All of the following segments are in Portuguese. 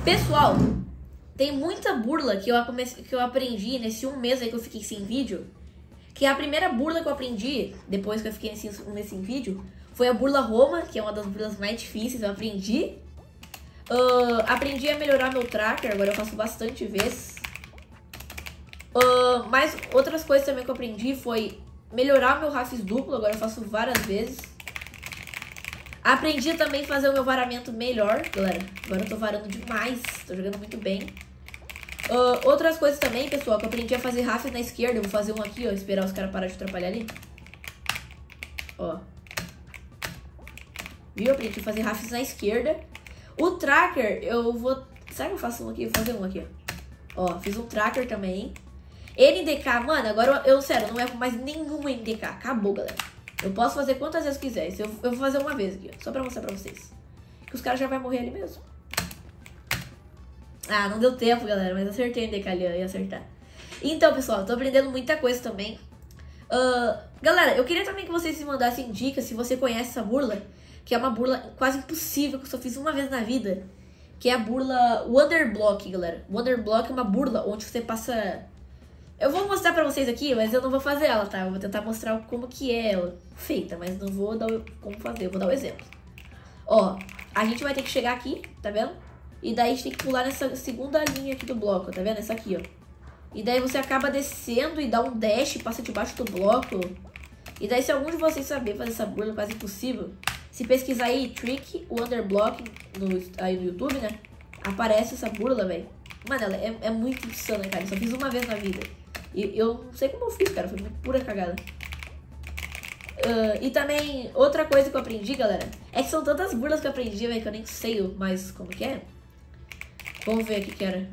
Pessoal, tem muita burla que eu aprendi nesse um mês aí que eu fiquei sem vídeo. Que a primeira burla que eu aprendi, depois que eu fiquei nesse um mês sem vídeo, foi a burla Roma, que é uma das burlas mais difíceis, eu aprendi. Aprendi a melhorar meu tracker, agora eu faço bastante vezes. Mas outras coisas também que eu aprendi foi melhorar meu Rafis duplo, agora eu faço várias vezes. Aprendi também a fazer o meu varamento melhor, galera. Agora eu tô varando demais, tô jogando muito bem. Outras coisas também, pessoal, que eu aprendi a fazer Rafis na esquerda. Eu vou fazer um aqui, ó, esperar os caras pararem de atrapalhar ali. Ó. Viu? Eu aprendi a fazer Rafis na esquerda. O tracker, eu vou... Será que eu faço um aqui? Eu vou fazer um aqui, ó. Ó, fiz um tracker também. NDK, mano, agora eu, sério, não erro mais nenhum NDK. Acabou, galera. Eu posso fazer quantas vezes quiser. Eu vou fazer uma vez aqui, ó, só pra mostrar pra vocês. Que os caras já vão morrer ali mesmo. Ah, não deu tempo, galera, mas acertei o NDK ali, eu ia acertar. Então, pessoal, eu tô aprendendo muita coisa também. Galera, eu queria também que vocês me mandassem dicas se você conhece essa burla. Que é uma burla quase impossível, que eu só fiz uma vez na vida. Que é a burla Wonderblock, galera. Wonderblock é uma burla onde você passa... Eu vou mostrar pra vocês aqui, mas eu não vou fazer ela, tá? Eu vou tentar mostrar como que é ela feita, mas não vou dar como fazer, eu vou dar o exemplo. Ó, a gente vai ter que chegar aqui, tá vendo? E daí a gente tem que pular nessa segunda linha aqui do bloco, tá vendo? Essa aqui, ó. E daí você acaba descendo e dá um dash, passa debaixo do bloco. E daí se algum de vocês saber fazer essa burla quase impossível, se pesquisar aí Trick Wonderblock aí no YouTube, né? Aparece essa burla, velho. Mano, ela é muito insana, cara. Eu só fiz uma vez na vida. E eu não sei como eu fiz, cara. Foi uma pura cagada. E também, outra coisa que eu aprendi, galera, é que são tantas burlas que eu aprendi, velho, que eu nem sei mais como que é. Vamos ver aqui que era.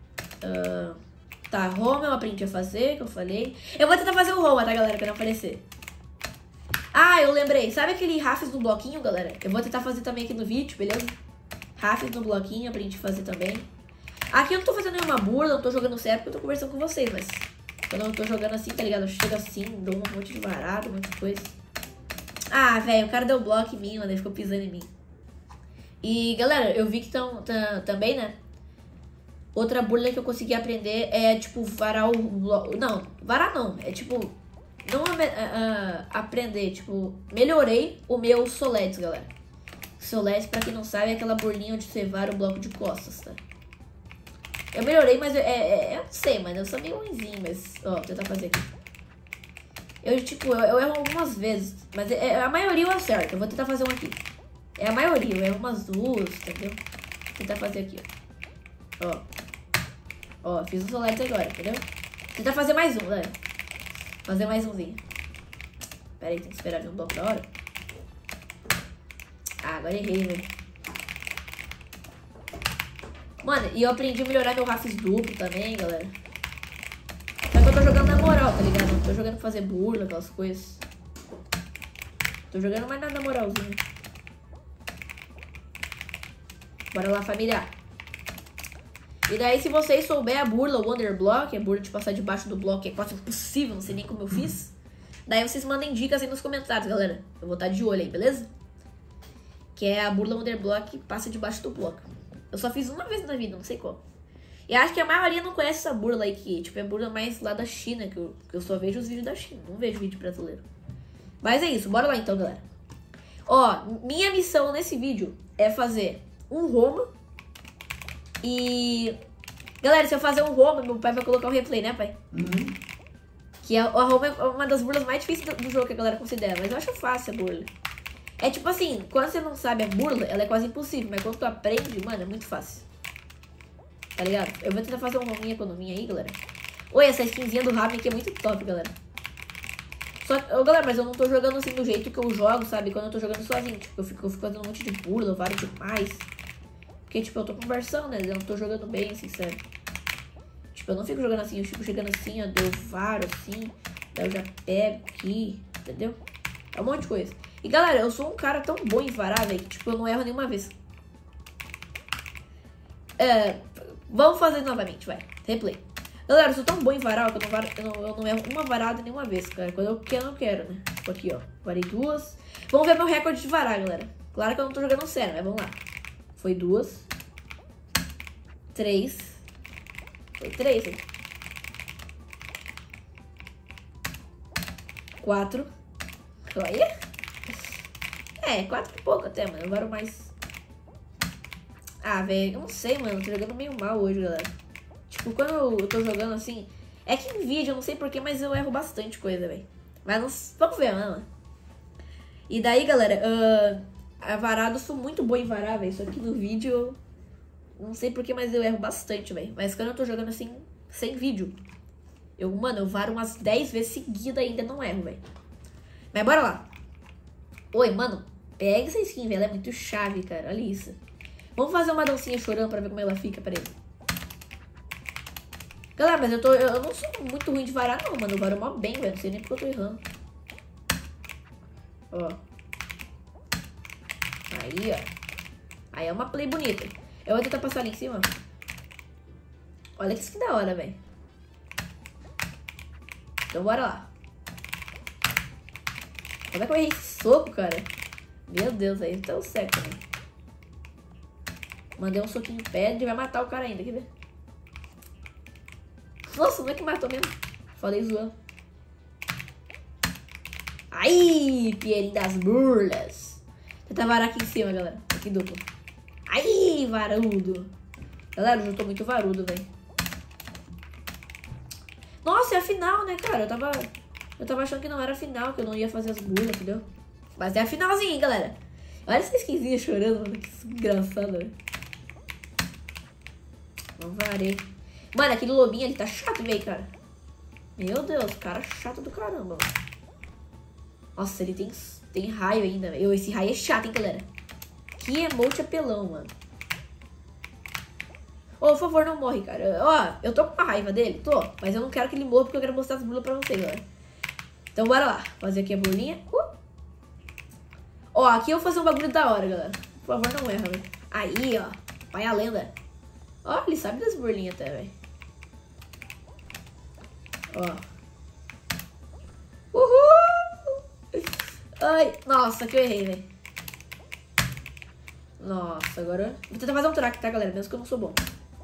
Tá, Roma eu aprendi a fazer, que eu falei. Eu vou tentar fazer o Roma, tá, galera, pra não aparecer. Ah, eu lembrei. Sabe aquele Rafis no bloquinho, galera? Eu vou tentar fazer também aqui no vídeo, beleza? Rafis no bloquinho, aprendi a fazer também. Aqui eu não tô fazendo nenhuma burla, não tô jogando sério porque eu tô conversando com vocês, mas... Quando eu tô jogando assim, tá ligado? Eu chego assim, dou um monte de varado, um monte de coisa. Ah, velho, o cara deu bloco em mim, mano, ele ficou pisando em mim. E, galera, eu vi que também, né? Outra burla que eu consegui aprender é, tipo, varar o bloco... Não, varar não. É, tipo, não aprender, tipo... Melhorei o meu Soletes, galera. Soletes, pra quem não sabe, é aquela burlinha onde você vara o bloco de costas, tá? Eu melhorei, mas eu não sei, mano. Eu sou meio ruimzinho, mas... Ó, vou tentar fazer aqui. Eu erro algumas vezes, mas a maioria eu acerto. Eu vou tentar fazer um aqui. É a maioria, eu erro umas duas, entendeu? Vou tentar fazer aqui, ó. Ó, fiz o Soletes agora, entendeu? Vou tentar fazer mais um, né? Fazer mais umzinho. Pera aí, tem que esperar vir um bloco da hora. Ah, agora errei, velho. Mano, e eu aprendi a melhorar meu Rafis duplo também, galera. Só que eu tô jogando na moral, tá ligado? Não tô jogando pra fazer burla, aquelas coisas. Tô jogando mais nada na moralzinha. Bora lá, família. E daí, se vocês souberem a burla, o Wonderblock, a burla de passar debaixo do bloco, que é quase impossível, não sei nem como eu fiz. Daí vocês mandem dicas aí nos comentários, galera. Eu vou estar de olho aí, beleza? Que é a burla Wonderblock que passa debaixo do bloco. Eu só fiz uma vez na vida, não sei como. E acho que a maioria não conhece essa burla aí, que tipo, é a burla mais lá da China, que eu só vejo os vídeos da China, não vejo vídeo brasileiro. Mas é isso, bora lá então, galera. Ó, minha missão nesse vídeo é fazer um Roma. E... Galera, se eu fazer um Roma, meu pai vai colocar um replay, né, pai? Uhum. Que a Roma é uma das burlas mais difíceis do jogo que a galera considera, mas eu acho fácil a burla. É tipo assim, quando você não sabe a burla, ela é quase impossível. Mas quando tu aprende, mano, é muito fácil. Tá ligado? Eu vou tentar fazer um rominha economia aí, galera. Oi, essa skinzinha do Ramen aqui é muito top, galera. Só que, galera, mas eu não tô jogando assim do jeito que eu jogo, sabe? Quando eu tô jogando sozinho. Tipo, eu fico fazendo um monte de burla, eu varo demais. Porque, tipo, eu tô conversando, né? Eu não tô jogando bem, assim, sério. Tipo, eu não fico jogando assim, eu fico chegando assim, ó, eu varo assim. Daí eu já pego aqui, entendeu? É um monte de coisa. E galera, eu sou um cara tão bom em varar, velho, que tipo, eu não erro nenhuma vez. Vamos fazer novamente, vai. Replay. Galera, eu sou tão bom em varar que eu não erro uma varada nenhuma vez, cara. Quando eu quero, né? Tipo aqui, ó. Varei duas. Vamos ver meu recorde de varar, galera. Claro que eu não tô jogando sério, mas vamos lá. Foi duas. 3. Foi 3, hein? 4. Olha. É, 4 e pouco até, mano. Agora mais. Ah, velho, eu não sei, mano. Eu tô jogando meio mal hoje, galera. Tipo, quando eu tô jogando assim. É que em vídeo, eu não sei porquê, mas eu erro bastante coisa, velho. Mas não... vamos ver, mano. E daí, galera, a varada, eu sou muito boa em varar, velho. Só que no vídeo, não sei porquê, mas eu erro bastante, velho. Mas quando eu tô jogando assim, sem vídeo, mano, eu varo umas 10 vezes seguidas e ainda não erro, velho. Mas bora lá. Oi, mano, pega essa skin, velho. Ela é muito chave, cara. Olha isso. Vamos fazer uma dancinha chorando pra ver como ela fica, peraí. Galera, mas eu não sou muito ruim de varar, não, mano. Eu varo mó bem, velho. Não sei nem porque eu tô errando. Ó. Aí, ó. Aí é uma play bonita. Eu vou tentar passar ali em cima. Olha que skin da hora, velho. Então bora lá. Como é que eu errei esse soco, cara? Meu Deus, aí tá o seco, né? Mandei um soquinho em pedra e vai matar o cara ainda, quer ver? Nossa, como é que matou mesmo? Falei zoando. Aí, Pierinho das burlas. Tentar varar aqui em cima, galera. Aqui duplo. Aí, varudo. Galera, eu já tô muito varudo, velho. Nossa, é a final, né, cara? Eu tava achando que não era a final, que eu não ia fazer as burlas, entendeu? Mas é a finalzinha, hein, galera. Olha essa skinzinha chorando, mano. Que engraçado, velho. Não varei. Mano, aquele lobinho ali tá chato, velho, cara. Meu Deus, cara chato do caramba, mano. Nossa, ele tem raio ainda, velho. Esse raio é chato, hein, galera. Que emote apelão, mano. Ô, por favor, não morre, cara. Ó, eu tô com uma raiva dele, tô. Mas eu não quero que ele morra porque eu quero mostrar as burlas pra vocês, galera. Então, bora lá. Fazer aqui a burlinha. Ó, aqui eu vou fazer um bagulho da hora, galera. Por favor, não erra, velho. Aí, ó. Vai a lenda. Ó, ele sabe das burlinhas até, velho. Ó. Uhul! Ai, nossa, que eu errei, velho. Nossa, agora... Vou tentar fazer um track, tá, galera? Mesmo que eu não sou bom.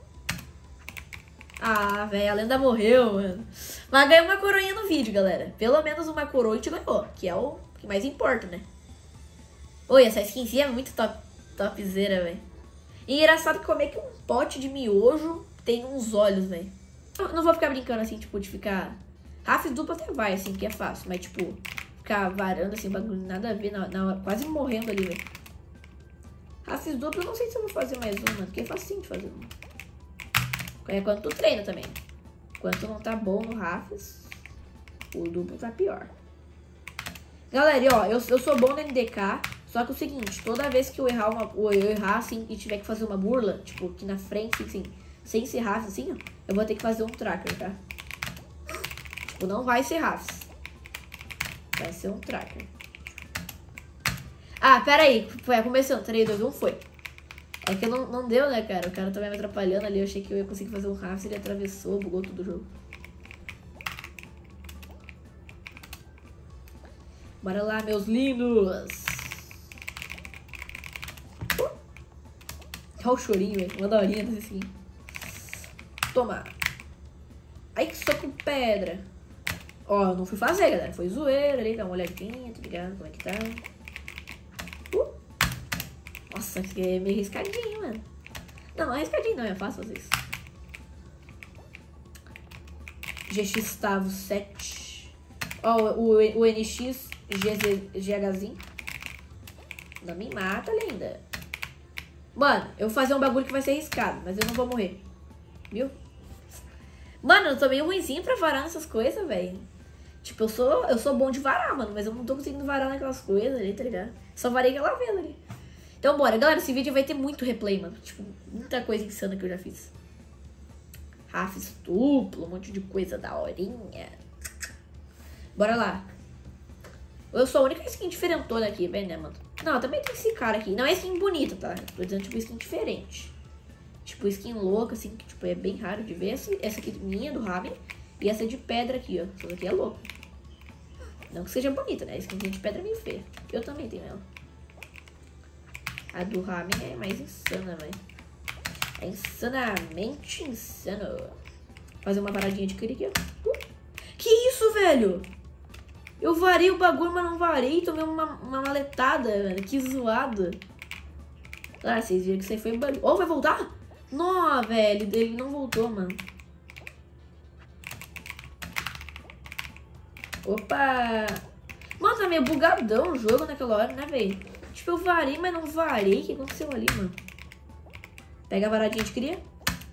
Ah, velho, a lenda morreu, mano. Mas ganhei uma coroinha no vídeo, galera. Pelo menos uma coroa a gente ganhou. Que é o que mais importa, né? Oi, essa skinzinha é muito topzera, velho. E engraçado que como é que um pote de miojo tem uns olhos, velho. Não vou ficar brincando assim, tipo, de ficar... Rafs dupla até vai, assim, que é fácil. Mas, tipo, ficar varando, assim, bagulho nada a ver na hora. Quase morrendo ali, velho. Rafs dupla eu não sei se eu vou fazer mais uma, porque é facinho de fazer uma. É quando tu treina também. Quando tu não tá bom no Rafs, o duplo tá pior. Galera, ó, eu sou bom no NDK, só que é o seguinte, toda vez que eu errar assim, e tiver que fazer uma burla, tipo, aqui na frente, assim, sem ser Rafs, assim, ó, eu vou ter que fazer um tracker, tá? Tipo, não vai ser Rafs. Vai ser um tracker. Ah, pera aí. Foi, começando. 3, 2, 1, foi. É que não deu, né, cara? O cara tava me atrapalhando ali. Eu achei que eu ia conseguir fazer um Rafs. Ele atravessou, bugou todo o jogo. Bora lá, meus lindos. Olha o chorinho, velho. Uma daorinha desse assim. Toma. Ai, que soco pedra. Ó, eu não fui fazer, galera. Foi zoeira ali. Dá uma olhadinha, tá ligado? Como é que tá? Nossa, que é meio arriscadinho, mano. Não é arriscadinho, não. É fácil fazer isso. GX Tavo 7. Ó, o NX GHzinho. Não me mata, linda. Mano, eu vou fazer um bagulho que vai ser arriscado, mas eu não vou morrer. Viu? Mano, eu tô meio ruimzinho pra varar nessas coisas, velho. Tipo, eu sou bom de varar, mano, mas eu não tô conseguindo varar naquelas coisas ali, tá ligado? Só varei aquela vela ali. Então, bora. Galera, esse vídeo vai ter muito replay, mano. Tipo, muita coisa insana que eu já fiz. Rafs duplo, um monte de coisa da horinha. Bora lá. Eu sou a única skin diferentona aqui, velho, né, mano? Não, também tem esse cara aqui. Não é skin bonita, tá? Tô dizendo, tipo, skin diferente. Tipo, skin louca, assim, que, tipo, é bem raro de ver. Essa aqui minha, do Raven. E essa de pedra aqui, ó. Essa daqui é louca. Não que seja bonita, né? A skinzinha de pedra é meio feia. Eu também tenho ela. A do Ramen é mais insana, velho. É insanamente insano. Fazer uma paradinha de cria aqui, ó. Que isso, velho? Eu varei o bagulho, mas não varei. Tomei uma maletada, velho. Que zoado. Ah, vocês viram que isso aí foi barulho. Oh, vai voltar? Não, velho. Ele não voltou, mano. Opa. Mano, tá meio bugadão o jogo naquela hora, né, velho? Tipo, eu varei, mas não varei. O que aconteceu ali, mano? Pega a varadinha de cria.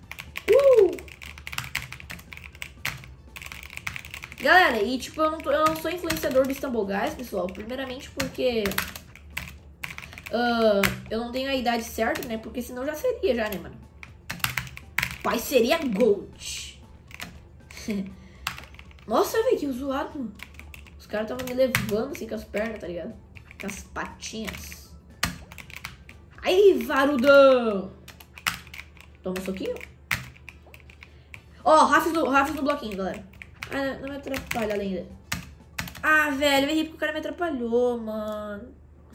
Galera, e tipo, eu não sou influenciador do Stumble Guys, pessoal. Primeiramente porque eu não tenho a idade certa, né? Porque senão já seria, já, né, mano? Pai seria Gold. Nossa, velho, que zoado, mano. Os caras estavam me levando assim com as pernas, tá ligado? Com as patinhas. Aí, varudão! Toma um soquinho. Ó, Rafis no bloquinho, galera. Ah, não me atrapalha ainda. Ah, velho, eu errei porque o cara me atrapalhou, mano.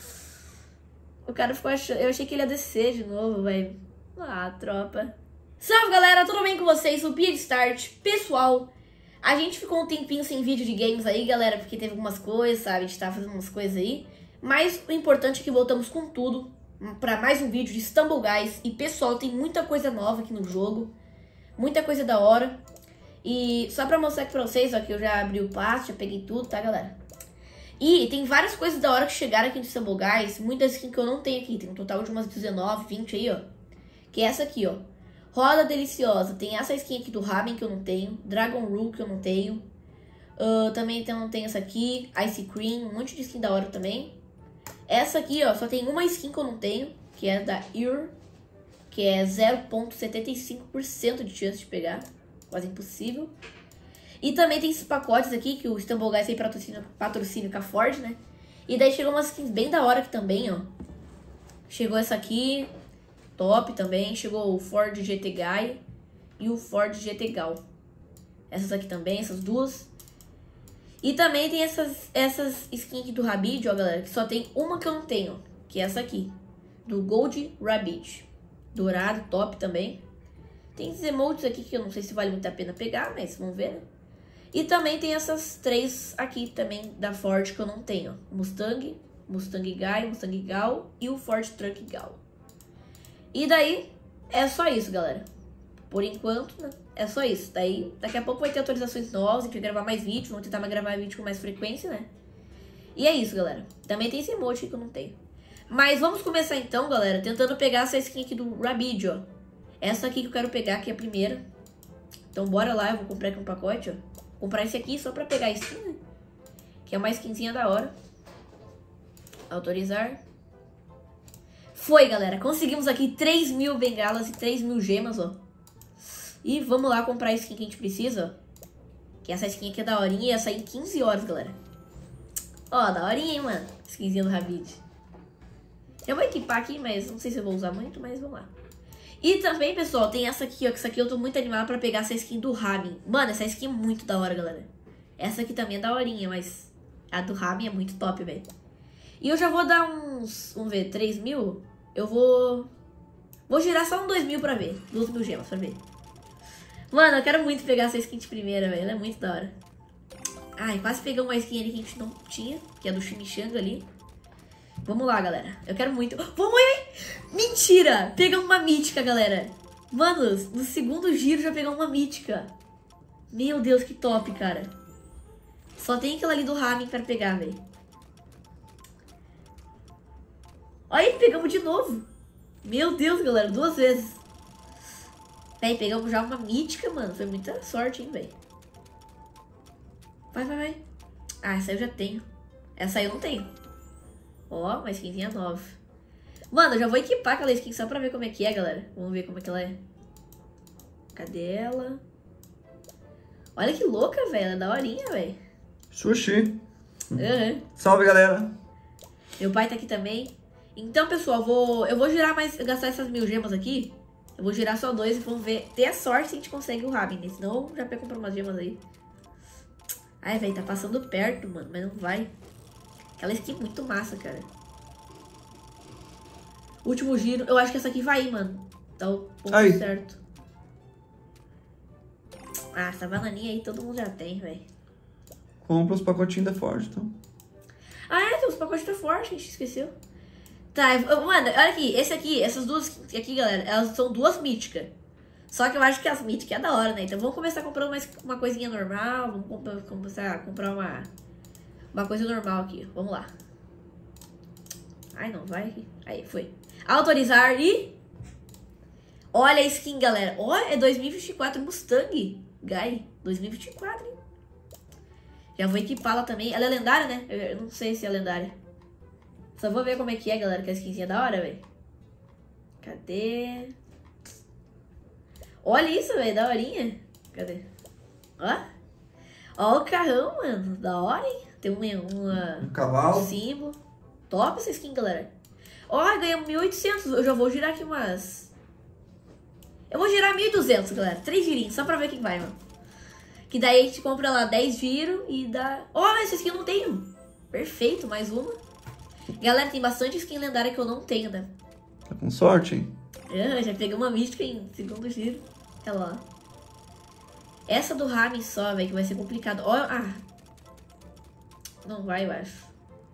O cara ficou achando... Eu achei que ele ia descer de novo, velho. Ah, tropa. Salve, galera, tudo bem com vocês? O Beard Start. Pessoal, a gente ficou um tempinho sem vídeo de games aí, galera, porque teve algumas coisas, sabe? A gente tava fazendo umas coisas aí. Mas o importante é que voltamos com tudo pra mais um vídeo de Stumble Guys. E, pessoal, tem muita coisa nova aqui no jogo. Muita coisa da hora. E só pra mostrar aqui pra vocês, ó, que eu já abri o passe, já peguei tudo, tá, galera? E tem várias coisas da hora que chegaram aqui no Stumble Guys. Muitas skins que eu não tenho aqui. Tem um total de umas 19, 20 aí, ó. Que é essa aqui, ó. Roda Deliciosa. Tem essa skin aqui do Ramen que eu não tenho. Dragon Rule que eu não tenho. Também não tenho essa aqui. Ice Cream. Um monte de skin da hora também. Essa aqui, ó. Só tem uma skin que eu não tenho. Que é da Ear. Que é 0,75% de chance de pegar. Quase impossível. E também tem esses pacotes aqui. Que o Stumble Guys tem patrocínio com a Ford, né? E daí chegou umas skins bem da hora aqui também, ó. Chegou essa aqui. Top também. Chegou o Ford GT Guy e o Ford GT Gal. Essas aqui também, essas duas. E também tem essas skins aqui do Rabid, ó, galera. Que só tem uma que eu não tenho. Que é essa aqui. Do Gold Rabid. Dourado, top também. Tem esses emotes aqui que eu não sei se vale muito a pena pegar, mas vamos ver, né? E também tem essas três aqui também da Ford que eu não tenho. Mustang, Mustang Guy, Mustang Gal e o Ford Truck Gal. E daí, é só isso, galera. Por enquanto, né? É só isso. Daí, daqui a pouco vai ter atualizações novas, a gente vai gravar mais vídeos, vamos tentar gravar vídeo com mais frequência, né? E é isso, galera. Também tem esse emote aqui que eu não tenho. Mas vamos começar então, galera, tentando pegar essa skin aqui do Rabid, ó. Essa aqui que eu quero pegar, que é a primeira. Então bora lá, eu vou comprar aqui um pacote, ó. Vou comprar esse aqui só pra pegar a skin, né? Que é uma skinzinha da hora. Autorizar. Foi, galera. Conseguimos aqui 3.000 bengalas e 3.000 gemas, ó. E vamos lá comprar a skin que a gente precisa, ó. Que essa skin aqui é daorinha e ia sair em 15 horas, galera. Ó, daorinha, hein, mano. Skinzinha do Rabid. Eu vou equipar aqui, mas não sei se eu vou usar muito, mas vamos lá. E também, pessoal, tem essa aqui, ó. Que essa aqui eu tô muito animada pra pegar essa skin do Ramen. Mano, essa skin é muito da hora, galera. Essa aqui também é daorinha, mas a do Ramen é muito top, velho. E eu já vou dar uns, vamos ver, 3.000. Eu vou girar só um 2.000 pra ver. 2.000 gemas pra ver. Mano, eu quero muito pegar essa skin de primeira, velho. Ela é muito da hora. Ai, quase pegamos uma skin ali que a gente não tinha. Que é do Chimichanga ali. Vamos lá, galera. Eu quero muito... Vamos aí! Mentira! Pegamos uma mítica, galera. Mano, no segundo giro já pegamos uma mítica. Meu Deus, que top, cara. Só tem aquela ali do Ramen pra pegar, velho. Aí, pegamos de novo. Meu Deus, galera, 2 vezes. Aí, pegamos já uma mítica, mano. Foi muita sorte, hein, velho. Vai, vai, vai. Ah, essa eu já tenho. Essa aí eu não tenho. Ó, uma skinzinha nova. Mano, eu já vou equipar aquela skin só pra ver como é que é, galera. Vamos ver como é que ela é. Cadê ela? Olha que louca, velho. Ela é daorinha, velho. Sushi. Uhum. Salve, galera. Meu pai tá aqui também. Então, pessoal, eu vou girar mais, gastar essas 1.000 gemas aqui. Eu vou girar só 2 e vamos ver. Ter a sorte se a gente consegue o Ramen, né? Senão já pego comprar umas gemas aí. Ai, velho, tá passando perto, mano, mas não vai. Aquela skin é muito massa, cara. Último giro. Eu acho que essa aqui vai, mano. Tá o ponto Aí. certo. Ah, essa bananinha aí todo mundo já tem, velho. Compra os pacotinhos da Ford, então. Ah, é, tem os pacotes da Ford, a gente esqueceu. Tá, mano, olha aqui, essas duas aqui, galera, elas são duas míticas. Só que eu acho que as míticas é da hora, né? Então vamos começar comprando uma coisinha normal, vamos começar a comprar uma coisa normal aqui. Vamos lá. Ai, não, vai. Aí, foi. Autorizar e... Olha a skin, galera. Olha, é 2024 Mustang Guy. 2024, hein? Já vou equipá-la também. Ela é lendária, né? Eu não sei se é lendária. Só vou ver como é que é, galera, que a skinzinha é da hora, velho. Cadê? Olha isso, velho, da horinha. Cadê? Ó. Ó o carrão, mano. Da hora, hein? Tem Um cavalo. símbolo. Top essa skin, galera. Ó, ganhamos 1.800. Eu já vou girar aqui umas... Eu vou girar 1.200, galera. 3 girinhos, só pra ver quem vai, mano. Que daí a gente compra lá 10 giros e dá... Ó, essa skin eu não tenho. Perfeito, mais uma. Galera, tem bastante skin lendária que eu não tenho, né? Tá com sorte, hein? Eu já peguei uma mística em segundo giro. Olha lá. Essa do Rami só, velho, que vai ser complicado. Ó, ah. Não vai, eu acho.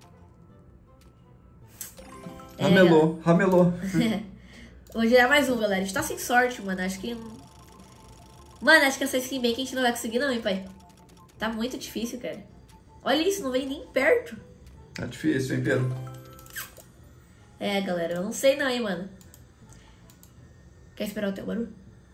Ramelou, ramelou. Vou girar mais um, galera. A gente tá sem sorte, mano. Acho que... Mano, acho que essa skin bem que a gente não vai conseguir não, hein, pai. Tá muito difícil, cara. Olha isso, não vem nem perto. Tá difícil, hein, Pedro? É, galera, eu não sei não, hein, mano. Quer esperar o teu barulho?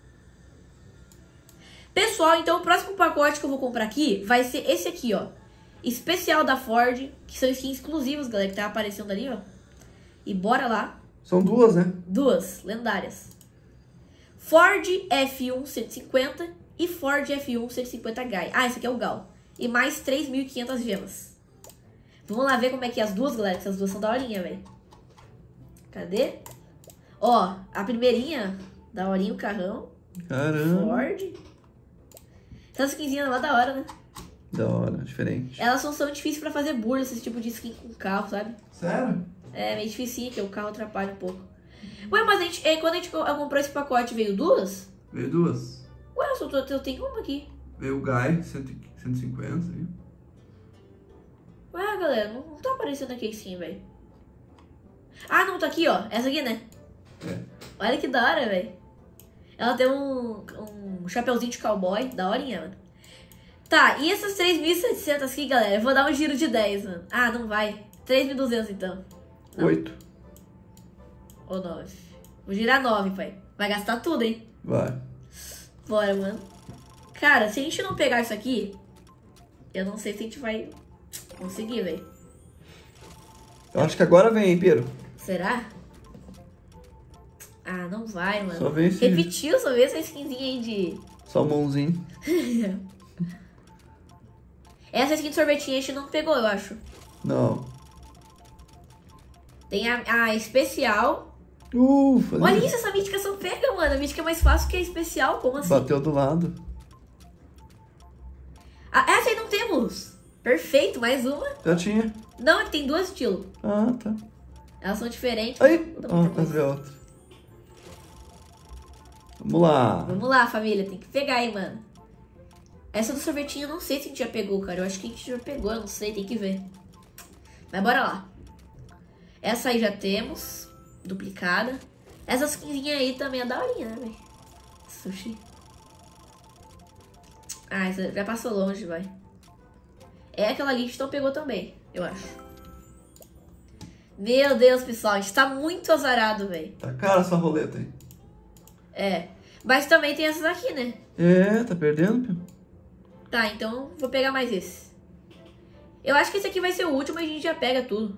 Pessoal, então o próximo pacote que eu vou comprar aqui vai ser esse aqui, ó. Especial da Ford, que são skins exclusivos, galera, que tá aparecendo ali, ó. E bora lá. São duas, né? Duas, lendárias. Ford F1 150 e Ford F1 150 Guy. Ah, esse aqui é o Gal. E mais 3.500 gemas. Vamos lá ver como é que é as duas, galera, que essas duas são daorinha, velho. Cadê? Ó, a primeirinha, daorinha o carrão. Caramba. Ford. Essas skinzinhas lá da hora, né? Da hora, diferente. Elas são difíceis pra fazer burla, esse tipo de skin com carro, sabe? Sério? É meio difícil, que o carro atrapalha um pouco. Ué, mas quando a gente comprou esse pacote, veio duas? Veio duas. Ué, eu tenho uma aqui. Veio o Guy, 150, hein? Ué, galera, não tá aparecendo aqui sim, velho. Ah, não, tá aqui, ó. Essa aqui, né? É. Olha que da hora, velho. Ela tem um chapeuzinho de cowboy. Da horinha, mano. Tá, e essas 3.700 aqui, galera? Eu vou dar um giro de 10, mano. Ah, não vai. 3.200, então. Não. 8. Ou 9. Vou girar 9, pai. Vai gastar tudo, hein? Vai. Bora, mano. Cara, se a gente não pegar isso aqui, eu não sei se a gente vai conseguir, velho. Eu acho que agora vem, hein, Pedro? Será? Ah, não vai, mano. Só vem esse... Repetiu, só vê essa skinzinha aí de... Só mãozinho. Essa skin de sorvetinho a gente não pegou, eu acho. Não. Tem a especial. Ufa. Olha isso, essa mítica só pega, mano. A mítica é mais fácil que a especial. Como assim? Bateu do lado. Ah, essa aí não temos. Perfeito, mais uma. Já tinha. Não, é que tem duas estilos. Ah, tá. Elas são diferentes. Aí. Muda Ó, muita quase coisa. ver outra. Vamos lá. Vamos lá, família. Tem que pegar, hein, mano. Essa do sorvetinho eu não sei se a gente já pegou, cara. Eu acho que a gente já pegou, eu não sei. Tem que ver. Mas bora lá. Essa aí já temos. Duplicada. Essa skinzinha aí também é daorinha, né, velho? Sushi. Ah, essa já passou longe, vai. É aquela ali que a gente não pegou também, eu acho. Meu Deus, pessoal. A gente tá muito azarado, velho. Tá cara essa roleta aí. É. Mas também tem essas aqui, né? É, tá perdendo, Pio? Tá, então vou pegar mais esse. Eu acho que esse aqui vai ser o último e a gente já pega tudo.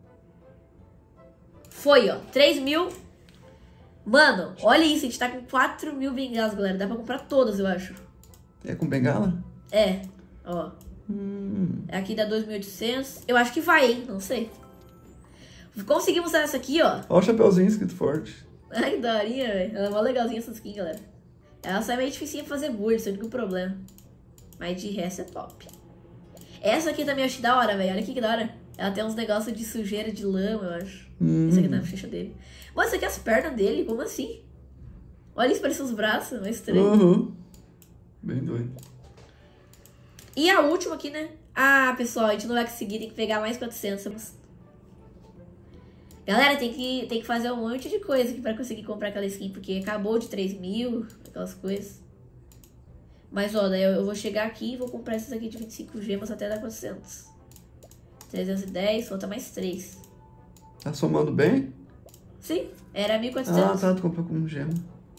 Foi, ó. 3.000. Mano, olha isso. A gente tá com 4.000 bengalas, galera. Dá pra comprar todas, eu acho. É com bengala? É, ó. Aqui dá 2.800. Eu acho que vai, hein? Não sei. Conseguimos usar essa aqui, ó. Ó o chapeuzinho escrito forte. Ai, que daorinha, velho. Ela é mó legalzinha essa skin, galera. Ela só é meio difícil fazer burro, isso é o único problema. Mas de resto é top. Essa aqui também eu acho da hora, velho. Olha aqui que da hora. Ela tem uns negócios de sujeira de lama, eu acho. Isso aqui na bochecha dele. Mano, isso aqui é as pernas dele, como assim? Olha isso, parece uns braços, é estranho. Uhum. Bem doido. E a última aqui, né? Ah, pessoal, a gente não vai conseguir, tem que pegar mais 400. Galera, tem que fazer um monte de coisa aqui pra conseguir comprar aquela skin, porque acabou de 3.000, aquelas coisas. Mas, ó, daí eu vou chegar aqui e vou comprar essas aqui de 25 gemas até dar 400. 310, falta mais 3. Tá somando bem? Sim, era 1.400. Ah, tá, tu comprou com gema.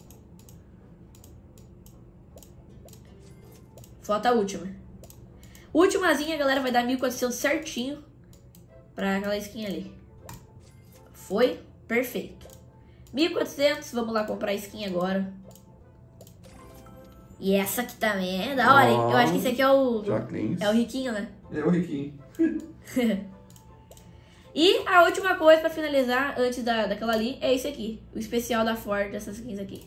Falta a última. Ultimazinha, galera, vai dar 1.400 certinho pra aquela skin ali. Foi? Perfeito. 1.400, vamos lá comprar a skin agora. E essa aqui também é da hora, hein? Eu acho que esse aqui é o... Jacqueline. É o riquinho, né? É o riquinho. E a última coisa pra finalizar, antes daquela ali, é esse aqui. O especial da Ford, dessas skins aqui.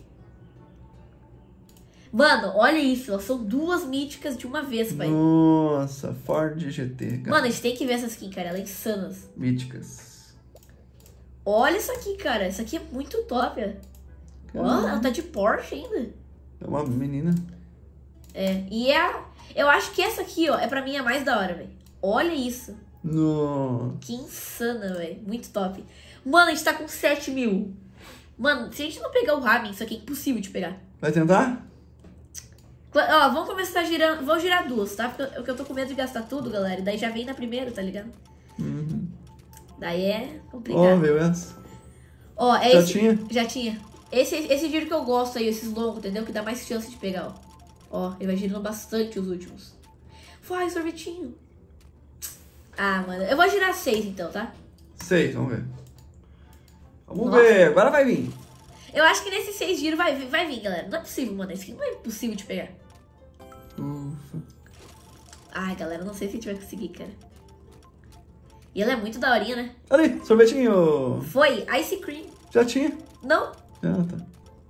Mano, olha isso, ó, são 2 míticas de uma vez, pai. Nossa, Ford GT, cara. Mano, a gente tem que ver essa skin, cara, ela é insana. Míticas. Olha isso aqui, cara, isso aqui é muito top, ó. Ó, ela tá de Porsche ainda. É uma menina. É, e eu acho que essa aqui, ó, é pra mim a mais da hora, velho. Olha isso. No... Que insana, velho. Muito top. Mano, a gente tá com 7.000. Mano, se a gente não pegar o Ramen, isso aqui é impossível de pegar. Vai tentar? Ó, vamos começar girando. Vou girar 2, tá? Porque eu tô com medo de gastar tudo, galera. E daí já vem na primeira, tá ligado? Uhum. Daí é complicado. Ó, veio essa. Ó, é Já esse... tinha? Já tinha. Esse giro que eu gosto aí, esses longos, entendeu? Que dá mais chance de pegar, ó. Ó, ele vai girando bastante os últimos. Vai, sorvetinho. Ah, mano. Eu vou girar 6 então, tá? 6, vamos ver. Vamos Nossa. ver, agora vai vir. Eu acho que nesses 6 giros vai vir, galera. Não é possível, mano. Esse aqui não é possível de pegar. Ufa. Ai, galera, não sei se a gente vai conseguir, cara. E ela é muito daorinha, né? Ali, sorvetinho. Foi, Ice Cream. Já tinha. Não? Já tá.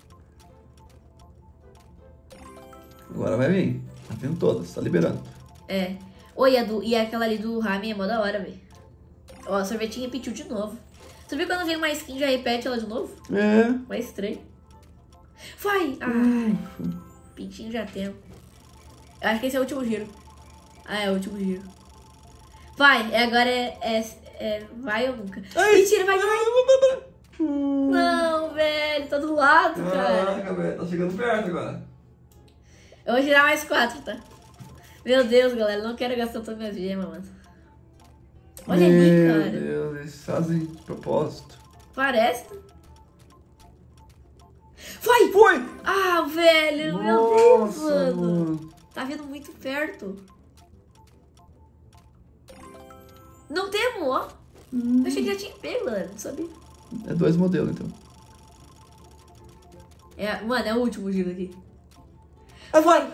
Agora vai vir. Tá vindo todas, tá liberando. É. Oi, e aquela ali do Ramen é mó da hora, velho. Ó, a sorvetinha repetiu de novo. Tu viu quando vem uma skin já repete ela de novo? É. Mais estranho. Vai! Ah, pintinho já tem. Eu acho que esse é o último giro. Ah, é o último giro. Vai, agora vai ou nunca. Ai. Mentira, vai. Não, velho, tá do lado, cara. Caraca, velho, tá chegando perto agora. Eu vou girar mais 4, tá? Meu Deus, galera, não quero gastar todas minhas gemas, mano. Olha ali, cara. Meu Deus, eles fazem de propósito. Parece. Vai! Foi! Ah, velho, meu Deus, Nossa, mano. Tá vindo muito perto. Não temos, ó. Eu achei que já tinha pego, galera. Não sabia. É 2 modelos, então. Mano, é o último giro aqui. Ah, vai!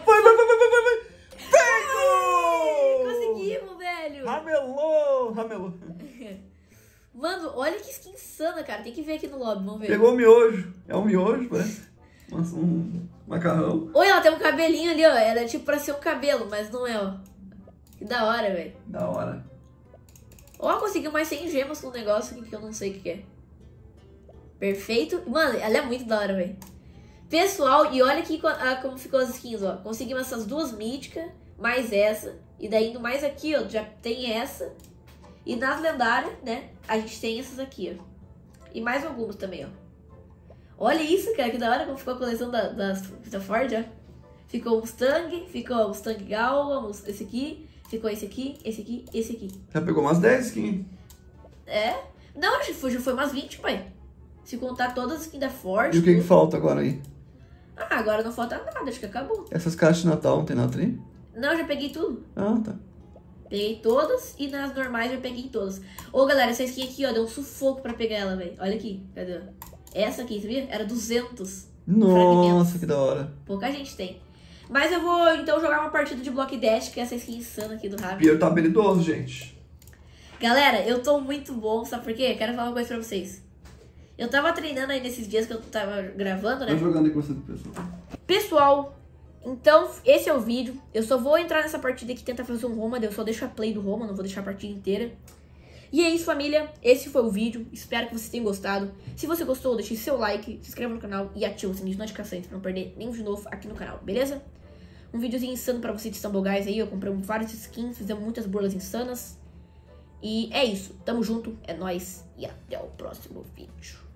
Pegou! Conseguimos, velho. Ramelou. Mano, olha que skin insana, cara. Tem que ver aqui no lobby, vamos ver. Pegou o miojo. É um miojo, parece. Um macarrão. Oi, ela tem um cabelinho ali, ó. Era tipo pra ser um cabelo, mas não é, ó. Que da hora, velho. Da hora. Ó, conseguiu mais 100 gemas com um negócio aqui que eu não sei o que é. Perfeito. Mano, ela é muito da hora, velho. Pessoal, e olha aqui como ficou as skins, ó. Conseguimos essas 2 míticas, mais essa. E daí indo mais aqui, ó, já tem essa. E nas lendárias, né, a gente tem essas aqui, ó. E mais algumas também, ó. Olha isso, cara, que da hora como ficou a coleção da Ford, ó. Ficou o Mustang, ficou o Mustang Galva, esse aqui. Ficou esse aqui, esse aqui, esse aqui. Já pegou umas 10 skins. É? Não, já foi umas 20, pai. Se contar todas as skins da Ford. E o que falta agora aí? Ah, agora não falta nada, acho que acabou. Essas caixas de Natal não tem nada ali? Não, eu já peguei tudo. Ah, tá. Peguei todas e nas normais eu peguei todas. Ô, galera, essa skin aqui, ó, deu um sufoco pra pegar ela, velho. Olha aqui, cadê? Essa aqui, sabia? Era 200 Nossa, fragmentos. que da hora. Pouca gente tem. Mas eu vou, então, jogar uma partida de Block Dash, que é essa skin insana aqui do Raven. Piero tá habilidoso, gente. Galera, eu tô muito bom, sabe por quê? Quero falar uma coisa pra vocês. Eu tava treinando aí nesses dias que eu tava gravando, né? Tô jogando aí com você do pessoal. Pessoal, então, esse é o vídeo. Eu só vou entrar nessa partida aqui e tentar fazer um Roma. Eu só deixo a play do Roma, não vou deixar a partida inteira. E é isso, família. Esse foi o vídeo. Espero que vocês tenham gostado. Se você gostou, deixe seu like, se inscreva no canal e ative o sininho de notificações pra não perder nenhum vídeo novo aqui no canal, beleza? Um videozinho insano pra você de Stumble Guys aí. Eu comprei vários skins, fizemos muitas burlas insanas. E é isso. Tamo junto, é nóis e até o próximo vídeo.